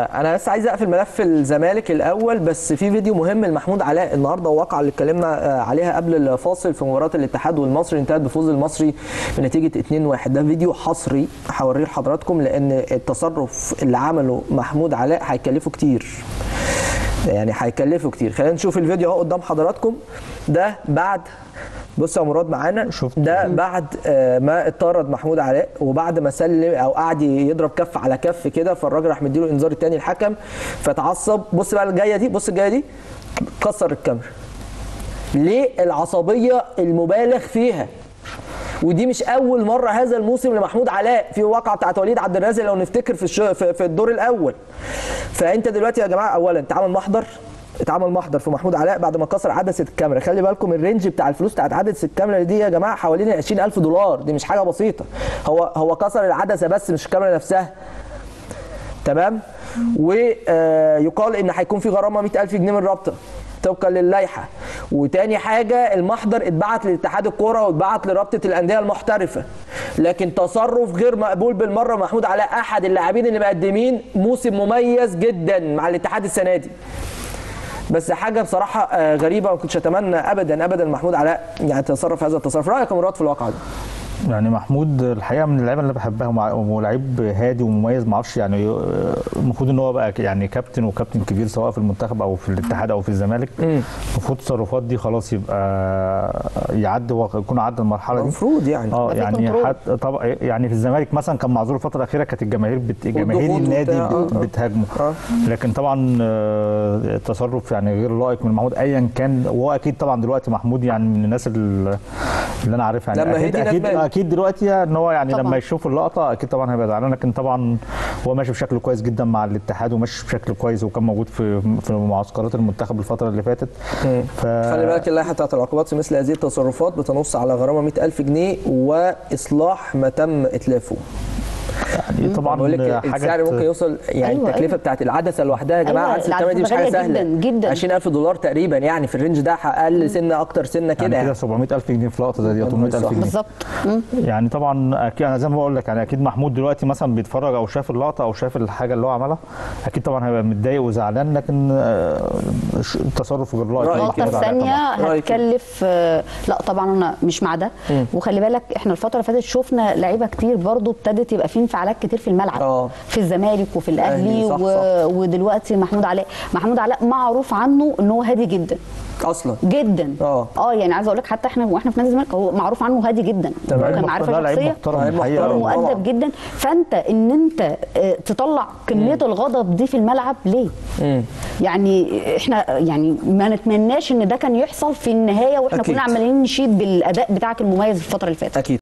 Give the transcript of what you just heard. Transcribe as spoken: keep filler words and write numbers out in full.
انا بس عايز اقفل ملف الزمالك الاول، بس في فيديو مهم لمحمود علاء النهارده، وواقعه اللي اتكلمنا عليها قبل الفاصل في مباراه الاتحاد والمصري انتهت بفوز المصري بنتيجه اتنين واحد. ده فيديو حصري هوريه لحضراتكم، لان التصرف اللي عمله محمود علاء هيكلفه كتير، يعني هيكلفه كتير. خلينا نشوف الفيديو اهو قدام حضراتكم. ده بعد، بص يا مراد معانا، ده بعد ما اتطرد محمود علاء وبعد ما سلم او قعد يضرب كف على كف كده، فالراجل راح مديله انذار الثاني الحكم فتعصب. بص بقى الجايه دي، بص الجايه دي، كسر الكاميرا. ليه العصبيه المبالغ فيها؟ ودي مش اول مره هذا الموسم لمحمود علاء، في واقعه بتاعت وليد عبد الرازق لو نفتكر في الشو في الدور الاول. فانت دلوقتي يا جماعه اولا اتعمل محضر اتعمل محضر في محمود علاء بعد ما كسر عدسه الكاميرا. خلي بالكم الرينج بتاع الفلوس بتاعت عدسه الكاميرا دي يا جماعه حوالين عشرين ألف دولار، دي مش حاجه بسيطه. هو هو كسر العدسه بس مش الكاميرا نفسها، تمام؟ ويقال ان هيكون في غرامه مئة ألف جنيه من الرابطه طبقا للائحه. وتاني حاجه المحضر اتبعت لاتحاد الكوره واتبعت لرابطه الانديه المحترفه، لكن تصرف غير مقبول بالمره. محمود علاء احد اللاعبين اللي مقدمين موسم مميز جدا مع الاتحاد السنه دي، بس حاجه بصراحه غريبه، ما كنتش اتمنى ابدا ابدا محمود علاء يعني يتصرف هذا التصرف. رايك يا مراد في الواقعه دي؟ يعني محمود الحقيقه من اللعيبه اللي بحبها، ولاعيب هادي ومميز، ما اعرفش يعني المفروض ان هو بقى يعني كابتن وكابتن كبير سواء في المنتخب او في الاتحاد او في الزمالك. المفروض التصرفات دي خلاص يبقى يعدي ويكون عدى المرحله دي المفروض يعني اه يعني حتى طبعا يعني في الزمالك مثلا كان معذور الفتره الاخيره، كانت الجماهير بت... جماهير النادي بت... بتهاجمه، لكن طبعا التصرف يعني غير لائق من محمود ايا كان. وهو اكيد طبعا دلوقتي محمود يعني من الناس اللي, اللي انا عارفها يعني لما اكيد اكيد, أكيد دلوقتي ان هو يعني طبعا. لما يشوف اللقطه اكيد طبعا هيبقى زعلان، لكن طبعا هو ماشي بشكل كويس جدا مع الاتحاد وماشي بشكل كويس، وكان موجود في في معسكرات المنتخب الفتره اللي فاتت. ف... خلي بالك اللائحه بتاعت العقوبات في مثل هذه التصرفات بتنص على غرامه مئة ألف جنيه واصلاح ما تم اتلافه. يعني طبعا بقول لك السعر ممكن يوصل يعني أيوة التكلفه أيوة. بتاعت العدسه لوحدها يا جماعه، أيوة عدسه الكاميرا دي مش حاجه سهله جدا جدا، عشرين ألف دولار تقريبا، يعني في الرينج ده اقل سنه اكتر سنه كده يعني كده سبعمية ألف جنيه في لقطه زي دي، ثمانمائة ألف جنيه بالظبط. يعني طبعا اكيد انا زي ما بقول لك يعني اكيد محمود دلوقتي مثلا بيتفرج او شاف اللقطه او شاف الحاجه اللي هو عملها، اكيد طبعا هيبقى متضايق وزعلان، لكن التصرف غير لائق. اللقطه الثانيه هتكلف، لا طبعا انا مش مع ده. وخلي بالك احنا الفتره اللي فاتت شفنا لعيبه كتير برضو ابتدت يبقى في انفعالات كتير في الملعب، أوه. في الزمالك وفي الاهلي صح و... صح. ودلوقتي محمود علاء محمود علاء معروف عنه ان هو هادي جدا اصلا جدا. اه اه يعني عايزه اقول لك حتى احنا واحنا في نادي الزمالك هو معروف عنه هادي جدا، كان معرفه شخصيه ومؤدب جدا. فانت ان انت تطلع كميه مم. الغضب دي في الملعب ليه؟ مم. يعني احنا يعني ما نتمناش ان ده كان يحصل في النهايه، واحنا كنا عمالين نشيد بالاداء بتاعك المميز الفتره اللي فاتت. اكيد.